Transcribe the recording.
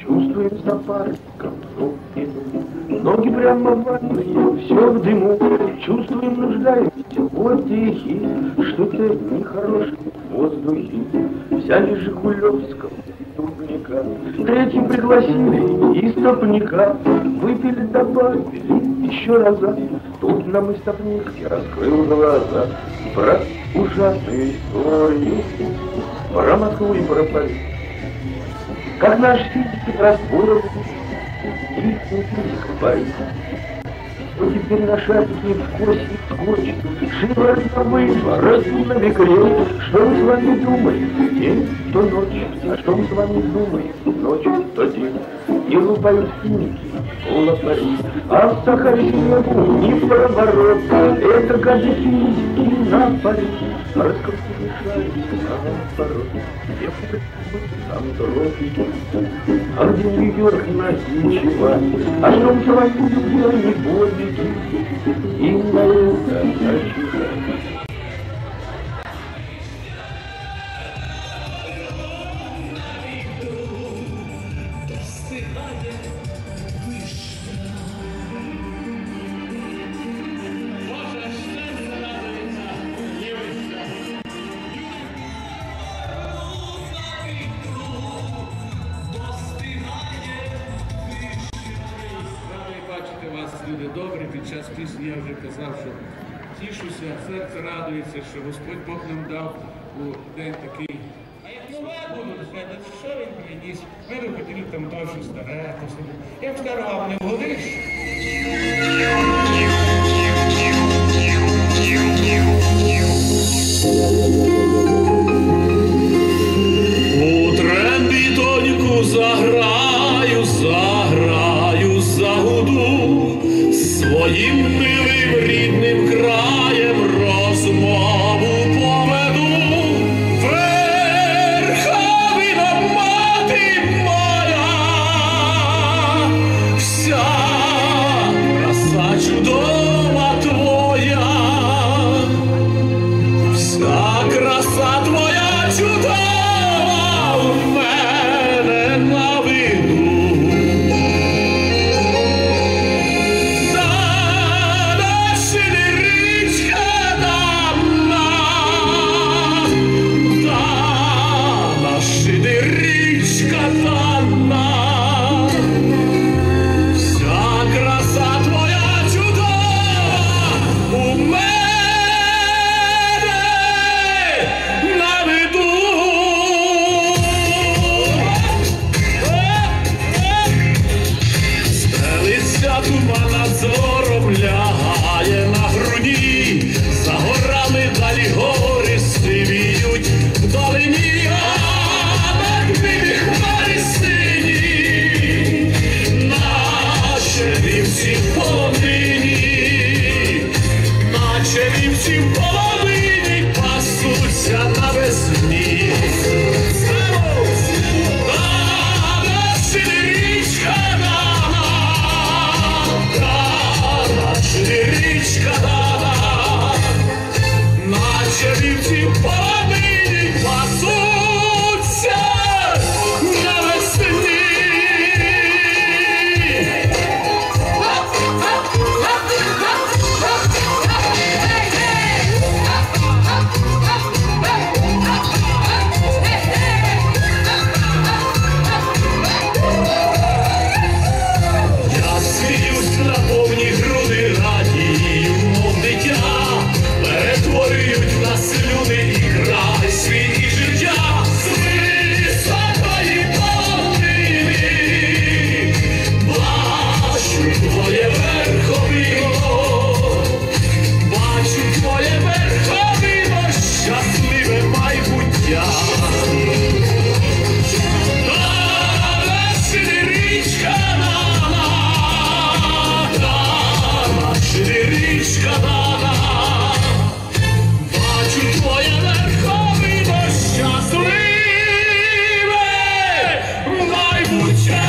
чувствуем за парком руки, ноги прямо ватные, все в дыму, чувствуем, нуждаемся в отдыхе, что-то нехорошее в воздухе. Взяли Жигулевского дубника, третьим пригласили истопника, выпили, добавили еще раза. Тут нам истопник раскрыл глаза про ужасную историю, про Москву и про Париж. Как наш физик разборов и физик Париж. Что теперь на шапке в кости скотчет, живо на выбор, на векре. Что мы с вами думаем, день то ночь, а что мы с вами думаем, ночь то день. И рубают финики, лопари, а в Сахаре снегу не проворот. Это гады физики на паре, раскрутки мешаются наоборот. Где там дороги, а где Нью-Йорк ничего. А что мы с вами думаем, не подвиги, и на это начинать. Люди добрі, під час пісні я вже казав, що тішуся, серце радується, що Господь Бог нам дав у день такий. А як нове буду, що він приніс? Ми б хотіли там довше старе. Я б скажу, вам не вгодиш? У тренді тоньку заграю, загуду, своїм милим рідним краєм розмову поведу. Верховина, мати моя, вся краса чудова твоя, вся краса твоя чудова в мене на виду. Туман зором лягає на груді, за горами далі гори сивіють вдалині, а над ними хмари сині, наче вівці в полонині, наче вівці в полонині пасуться навесні. Річка дана, наче вівці в полонині пасуться навесні. Я сміюсь на повні груди, радію, мов дитя, перетворюють на слюни і край світ і життя з високої полонини. Бачу твоє верховино, бачу твоє верховино, щасливе майбуття. Річка дана, річка дана, бачу твоє верховино, щасливе майбуття.